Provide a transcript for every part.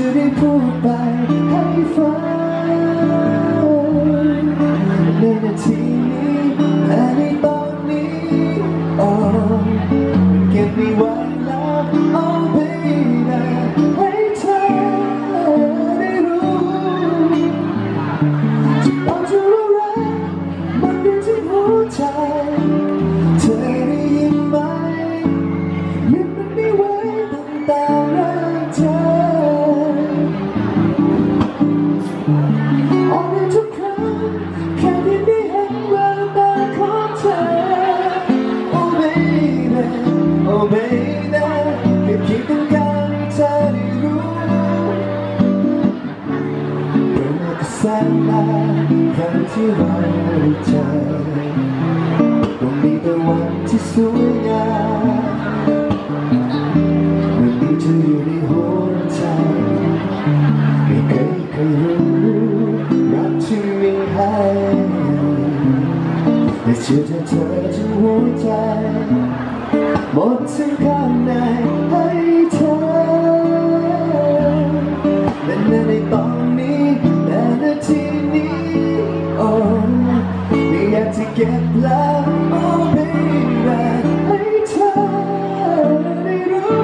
ได้พูดไปให้ฟังในนาทีนี้และในตอนนี้เก็บไม่ไหวแล้ว oh baby ให้เธอได้รู้จะบอกเธอว่ารักมันอยู่ที่หัวใจเธอได้ยินไหมยังมันไม่ไหวตั้งแต่รักเธอออกในทุกครั้งแค่ที่ได้เห็นแววตาของเธอ oh baby oh baby แค่เพียงต้องการให้เธอได้รู้เมื่อแสนนานครั้งที่เราเจอต้องมีแต่วันที่สวยงามวันนี้เธออยู่ในหัวใจไม่เคยรู้รักที่มีให้แต่เชื่อเธอทั้งหัวใจหมดทั้งข้างในให้เธอและในตอนนี้และนาทีนี้ไม่อยากจะเก็บแล้ว oh baby ให้เธอได้รู้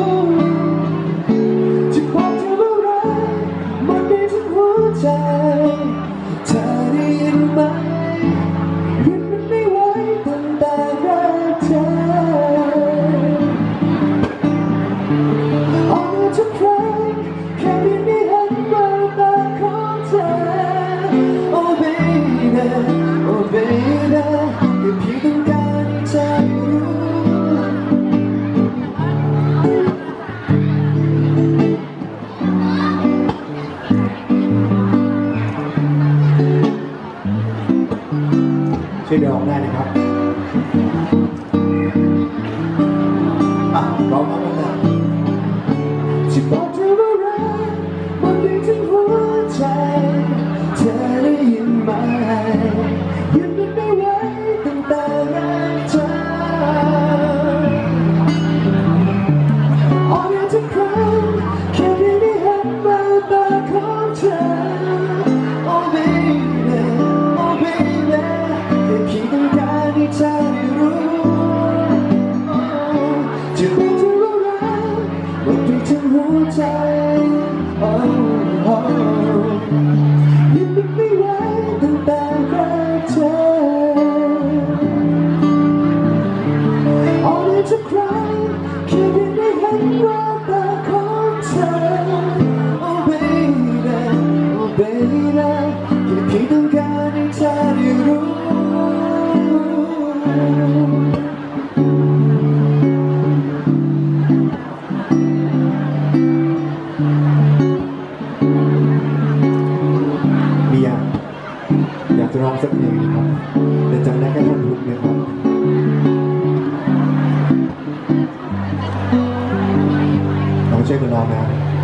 จะบอกเธอว่ารักมันมีทั้งหัวใจเธอได้ยินไหมยินมันไม่ไหวตั้งแต่รักเธอเอาทุกครั้งแค่ได้เห็นแววตาของเธอ oh baby oh baby แค่เพียงต้องการให้เธอรู้ช่วยเดินออกได้นะครับร้องมาแล้วจะบอกเธอว่ารักมันดีถึงหัวใจเธอได้ยินไหมยืนมันไม่ไหวตั้งแต่รักเธอเอาอย่างทุกครั้งแค่ได้เห็นแววตาของเธอ oh baby oh baby แค่เพียงต้องการให้เธอได้รู้จะบอกเธอว่ารักมันดีถึงหัวใจยิ่งไม่ไหวตั้งแต่รักเธอเอาเลยทุกครั้งแค่ได้เห็นแววตาของเธอ oh baby oh baby แค่เพียงต้องการให้เธอได้รู้มีอยากจะร้องสักเพลงครับแต่จำได้แค่ท่อนฮุกเลยครับลองช่วยกันร้องนะ